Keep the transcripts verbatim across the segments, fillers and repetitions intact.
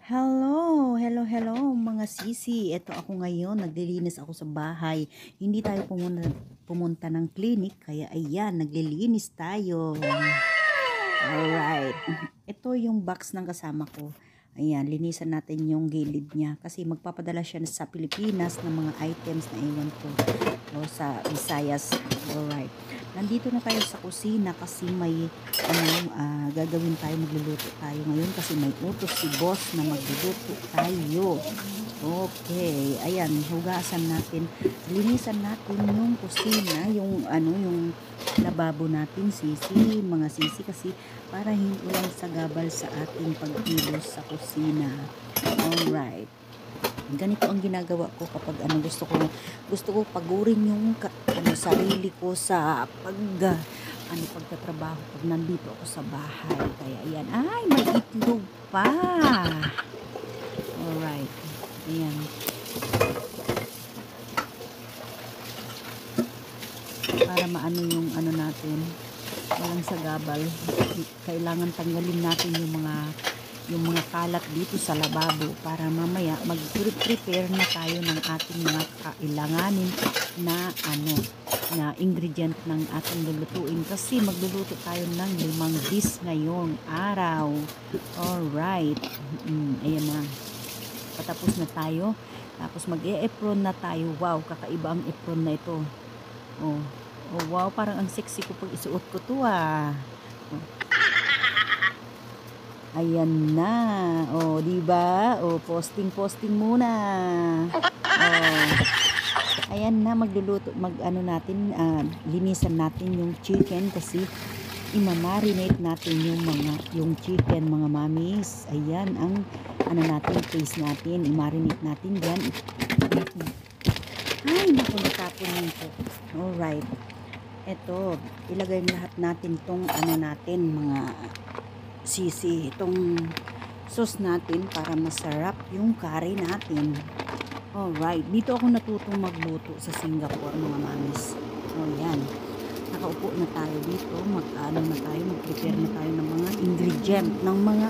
Hello, hello, hello mga sisi. Ito ako ngayon, naglilinis ako sa bahay. Hindi tayo pumunta, pumunta ng clinic, kaya ayan, naglilinis tayo. Alright. Ito yung box ng kasama ko. Ayan, linisan natin yung gilid niya. Kasi magpapadala siya sa Pilipinas ng mga items na iwan ko. O sa Visayas. Alright. Nandito na tayo sa kusina kasi may ano, uh, gagawin tayo, magluluto tayo ngayon kasi may utos si boss na magluluto tayo. Okay, ayan, hugasan natin, linisan natin yung kusina, yung ano, yung lababo natin, sisi, mga sisi, kasi para hindi walang sagabal sa ating pagkilos sa kusina. Alright. Ganito ang ginagawa ko kapag ano, gusto ko gusto ko pagurin yung ano, sarili ko sa pag uh, ano pagtatrabaho pag nandito ako sa bahay. Kaya ayan, ay may itlog pa. Alright, ayan, para maano yung ano natin, walang sagabal. Kailangan tanggalin natin yung mga yung mga kalat dito sa lababo para mamaya mag-prepare na tayo ng ating mga kailanganin na ano, na ingredient ng ating lulutuin, kasi magluluto tayo ng limang dish ngayong araw. Alright, mm, ayan na, patapos na tayo, tapos mag-e-apron na tayo. Wow, kakaiba ang apron na ito. Oh, oh wow, parang ang sexy ko pag isuot ko to ah. Oh. Ayan na. Oh, di ba? Oh, posting posting muna. Oh. Ayan na, magluluto, mag ano natin, uh, linisan natin yung chicken kasi imamarinate natin yung mga yung chicken, mga mamis. Ayan ang ano natin, paste natin, i-marinate natin diyan. Ay, naku, natapon nito. All right. Ito, ilagay lahat natin tong ano natin, mga sisi, itong sauce natin para masarap yung curry natin. Alright, dito ako natutong magluto sa Singapore, mga mamis. O yan, nakaupo na tayo dito, mag-ano na tayo, mag-prepare na tayo ng mga ingredient, ng mga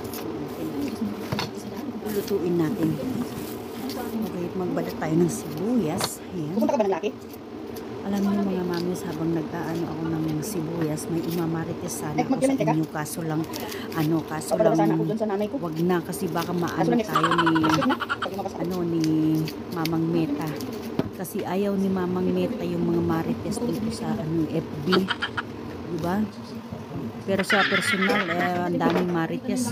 lutuin natin. Okay, magbada tayo ng sibuyas. Ayan. Pupunta ka ba ng laki? Alam niyo mga mamis, habang nag-aano ako ng sibuyas, may imamarites sana ako sa inyo, kaso lang ano, kaso lang wag na, kasi baka maano tayo ni ano ni Mamang Meta, kasi ayaw ni Mamang Meta yung mga marites dito sa ano F B, diba? Pero sa personal eh, ang daming marites.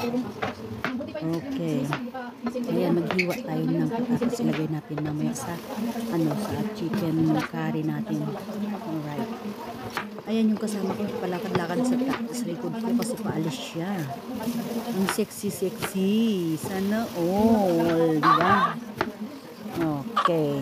Okay, ayan, maghiwa tayo ng patatas, ilagay natin mamaya sa ano, sa chicken curry natin. Alright, ayan yung kasama ko, palakad-lakad sa, sa likod ko kasi paalis siya. Ang sexy sexy, sana all, diba? Okay,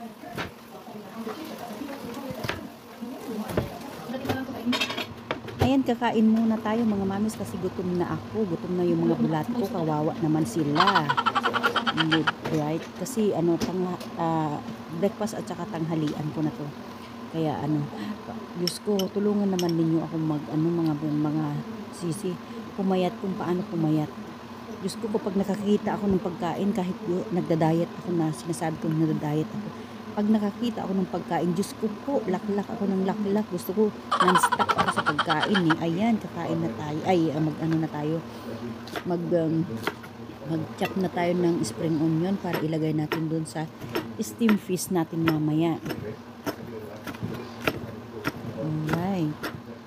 ayan, kakain muna tayo mga mamis kasi gutom na ako, gutom na yung mga bulat ko, kawawa naman sila. Right, kasi ano, tang, uh, breakfast at saka tanghalian ko na to, kaya ano, Diyos ko, tulungan naman ninyo ako mag ano, mga mga sisi, pumayat kung paano pumayat. Diyos ko, kapag nakakita ako ng pagkain, kahit nagda-diet ako, na sinasabi ko nagda-diet ako, pag nakakita ako ng pagkain, Diyos ko po, laklak ako ng laklak. Gusto ko, non-stop ako sa pagkain eh. Ayan, kakain na tayo. Ay, mag-ano na tayo. Mag, um, mag-chop na tayo ng spring onion para ilagay natin dun sa steam fish natin mamaya. Alright.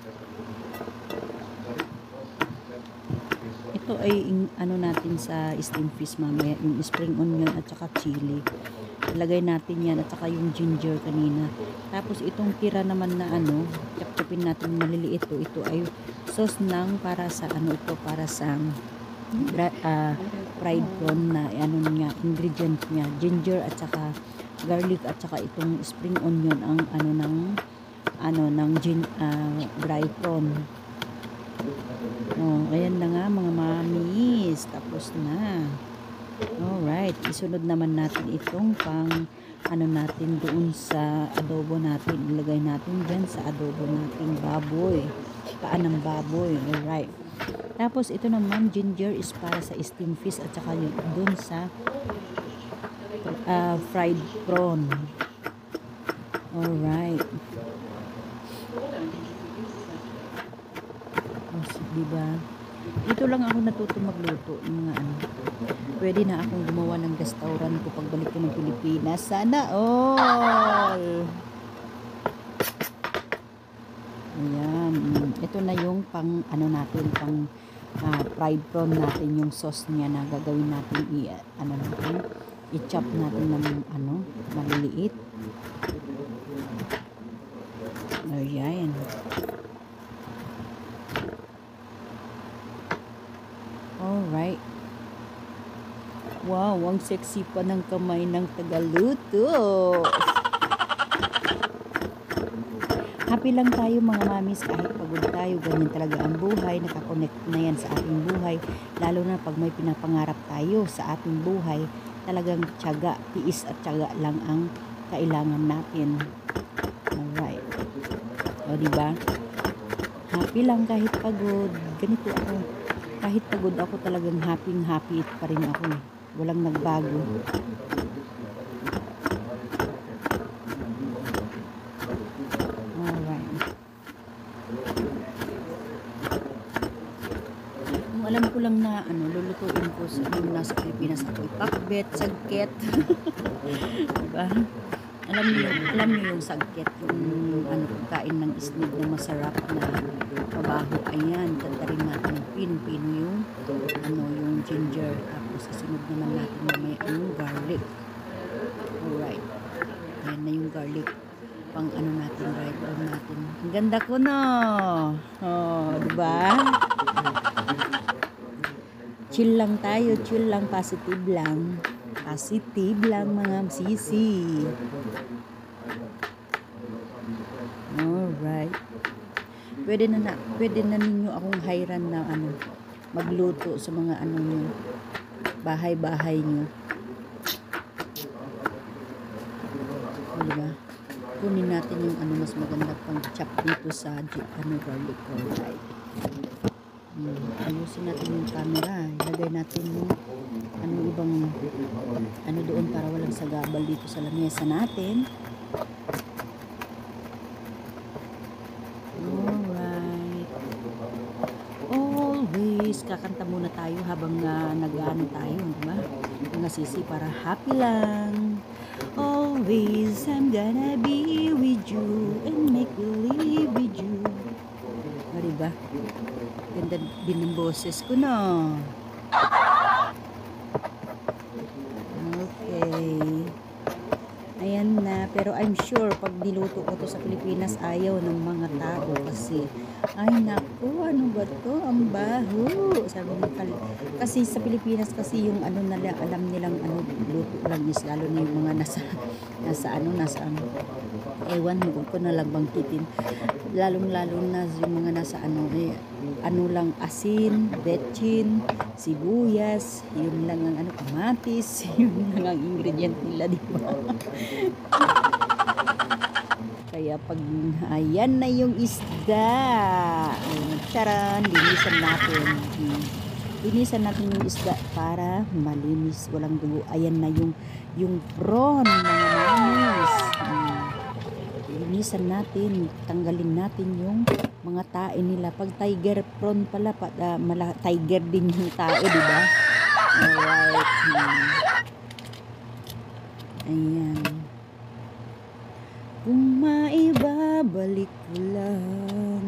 Ito ay ano natin sa steam fish mamaya, yung spring onion at saka chili. Ilagay natin yan at saka yung ginger kanina. Tapos itong tira naman na ano, chop-chopin natin maliliit to. Ito ay sauce ng para sa ano, ito para sa uh, fried prawn na ano niya, ingredient niya, ginger at saka garlic at saka itong spring onion ang ano ng ano ng gin, uh, dry prawn. Oh, ayan na nga mga mamis, tapos na. Alright, isunod naman natin itong pang ano natin doon sa adobo natin. Ilagay natin dyan sa adobo nating baboy, paan ng baboy. Alright, Tapos ito naman, ginger is para sa steamed fish at saka dun sa uh, fried prawn. Alright. Oh, diba? Ito lang ako natuto magluto ng mga ano. Pwede na akong gumawa ng restaurant ko pagbalik ko ng Pilipinas. Sana all! Ayan. Ito na yung pang ano natin, pang uh, fried prawn natin, yung sauce niya na gagawin natin i ano natin, i-chop natin ng ano, maliliit. Ayan. Alright. Wow, ang sexy pa ng kamay ng tagaluto. Happy lang tayo mga mamis kahit pagod tayo. Ganyan talaga ang buhay. Nakakonect na yan sa ating buhay. Lalo na pag may pinapangarap tayo sa ating buhay. Talagang tiyaga, tiis at tiyaga lang ang kailangan natin. Alright. O diba? Happy lang kahit pagod. Ganito ako. Kahit pagod ako, talagang happy happy pa rin ako. Walang nagbago. Alright. Kung alam ko lang na ano, lulutuin ko sa nung nasa Pilipinas ako, pakbet, sagket. Diba? Alam niyo, alam niyo yung sagket, yung ano, pagkain ng isnig na masarap na pabaho. Ayan, tatarin natin ng pino-pino yung ano, yung ginger. Tapos sasunod naman natin mamaya yung garlic. Alright. Ayan na yung garlic. Pang ano natin, right on natin. Ang ganda ko no. Oh, diba? Chill lang tayo, chill lang, positive lang. Positive lang mga sisi. Alright. Pwede na, na pwede na ninyo akong hayran na ano, magluto sa mga ano nyo, bahay-bahay nyo. O, diba? Kunin natin yung ano mas maganda pang chop dito sa ano, garlic. Alright. Hmm, ayusin natin yung camera. Ilagay natin yung ano ibang ano doon para walang sagabal dito sa lamesa natin. Alright. Always kakanta muna tayo habang uh, nag-ano tayo, diba? Mga sisi, para happy lang. Always I'm gonna be with you and make believe with you. O, diba? Ganda din ng boses ko, no? Okay. Ayan na. Pero I'm sure pag niluto ko to sa Pilipinas, ayaw ng mga tao kasi, ay naku, ano ba to? Ang baho. Sabi ni Kal. Kasi sa Pilipinas kasi yung ano nila, alam nilang ano, luto lang is lalo na yung mga nasa, nasa ano, nasa ano. Ewan, huwag ko na lang bangkitin. Lalong-lalo na yung mga nasa ano, eh, ano lang, asin, betchin, sibuyas, yun lang ang ano, kamatis, yun lang ang ingredient nila, di ba? Kaya pag, ayan na yung isda. Charan, linisan natin. Linisan natin yung isda para malinis, walang dugo. Ayan na yung, yung prawn, mga mamis. Linisan natin, tanggalin natin yung mga tae nila. Pag tiger prawn pala, pa, uh, mala, tiger din yung tae, di ba? Alright. Hmm. Ayan. Kung maibabalik ko lang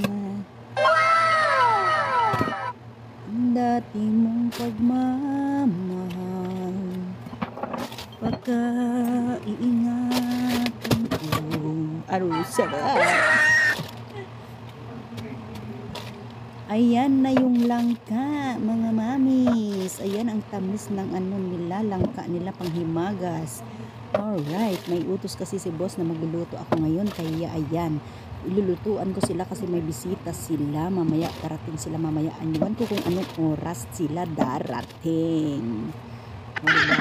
ang dati mong pagmamahal, baka iingatan ko. Arusara. Ayan na yung langka, mga mamis. Ayan ang tamis ng ano nila, langka nila panghimagas. Alright, may utos kasi si boss na magluluto ako ngayon, kaya ayan, ilulutuan ko sila kasi may bisita sila mamaya, darating sila mamaya. Anyuan ko kung anong oras sila darating. O, diba?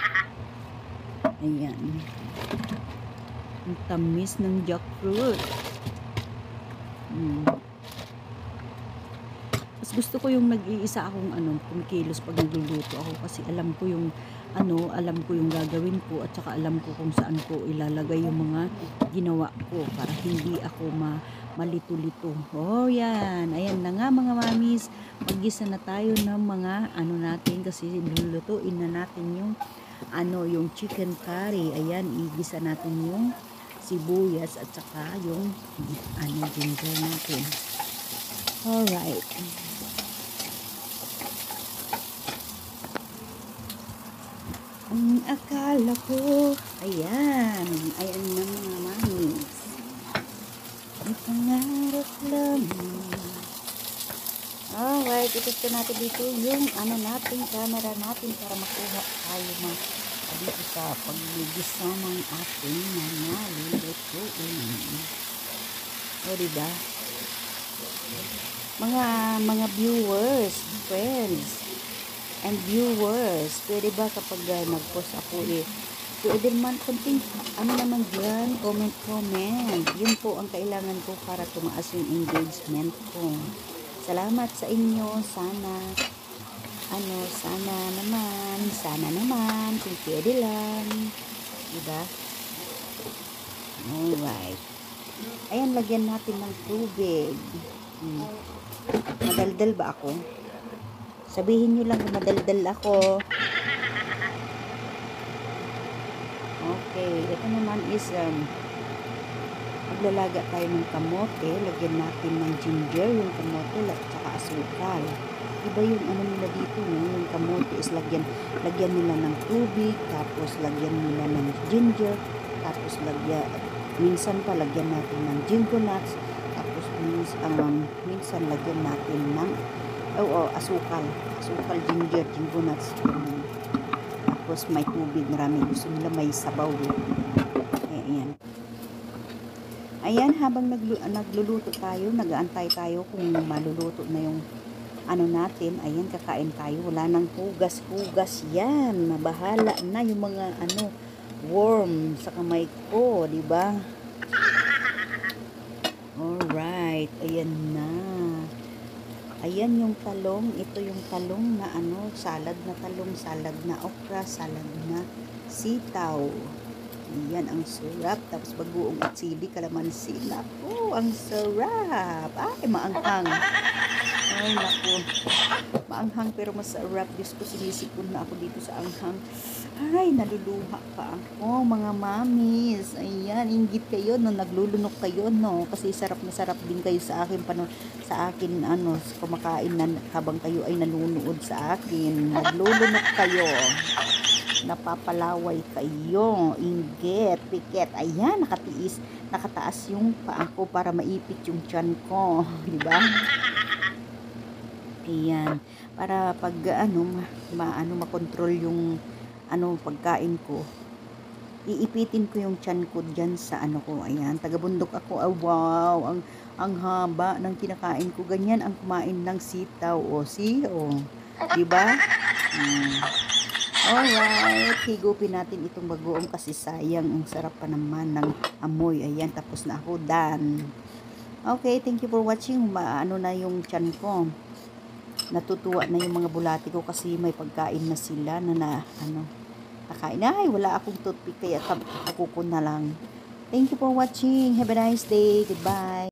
Ayan. Ang tamis ng jackfruit. Hmm. Mas gusto ko yung nag-iisa akong ano, kumikilos pag nagluluto ako kasi alam ko yung ano, alam ko yung gagawin ko at saka alam ko kung saan ko ilalagay yung mga ginawa ko para hindi ako ma malito-lito. Oh, yan. Ayan na nga mga mamis. Maggisa na tayo ng mga ano natin kasi lulutuin na natin yung ano, yung chicken curry. Ayan, igisa natin yung sibuyas at saka yung ano, ginger natin. Alright. Ang akala ko, ayan, ayan na mga mamis. Ang pangarap lang. Alright, itusto natin dito yung ano natin, camera natin para makuha tayo mga dito sa paglilisa ng ating mga lulutuin. O, diba? Mga, mga viewers, friends, and viewers, pwede ba kapag uh, nag-post ako eh, pwede naman konting, ano naman dyan, comment, comment. Yun po ang kailangan ko para tumaas yung engagement ko. Salamat sa inyo, sana, ano, sana naman, sana naman, kung pwede lang. Diba? Alright. Ayan, lagyan natin ng tubig. Hmm. Madaldal ba ako? Sabihin nyo lang kung madaldal ako. Okay, ito naman is um, maglalaga tayo ng kamote. Lagyan natin ng ginger, yung kamote at saka asukal. Iba yung ano nila dito, no? Yung kamote is lagyan, lagyan nila ng tubig, tapos lagyan nila ng ginger, tapos lagyan, minsan pa lagyan natin ng ginkgo nuts, tapos minsan, um, minsan lagyan natin ng oh, oh, asukal, asukal, ginger, ginkgo nuts, um, tapos may tubig, marami gusto nila may sabaw eh. Ayan. Ayan, habang naglu nagluluto tayo, nag-aantay tayo kung maluluto na yung ano natin. Ayan, kakain tayo. Wala nang hugas-hugas yan. Mabahala na yung mga ano, worm sa kamay ko, di ba? Alright, ayan na. Ayan yung talong. Ito yung talong na ano, salad na talong, salad na okra, salad na sitaw. Ayan, ang sarap. Tapos bagoong at sili, kalamansi. Naku, ang sarap. Ay, maanghang. Ay, naku. Maanghang pero masarap. Diyos ko, sinisipon na ako dito sa anghang. Ay, naluluha pa ako, mga mamis. Ayan, inggit kayo, no? Naglulunok kayo, no? Kasi sarap na sarap din kayo sa akin, pano, sa akin, ano, kumakain na habang kayo ay nanunood sa akin. Naglulunok kayo. Napapalaway kayo, inggit, piket. Ayan, nakatiis, nakataas yung paa ko para maipit yung tiyan ko, di ba? Ayan, para pag ano, ma, ma ano makontrol yung ano pagkain ko. Iipitin ko yung tiyan ko diyan sa ano ko. Ayan, taga-bundok ako. Oh, wow, ang ang haba ng kinakain ko. Ganyan ang kumain ng sitaw, o, oh, see, oh, di ba? Hmm. Alright, higupin natin itong bagoong kasi sayang, ang sarap pa naman ng amoy. Ayan, tapos na ako, done. Okay, thank you for watching. Maano na yung tiyan ko. Natutuwa na yung mga bulati ko kasi may pagkain na sila na na, ano, nakain. Ay, wala akong toothpick kaya kuko na lang. Thank you for watching. Have a nice day. Goodbye.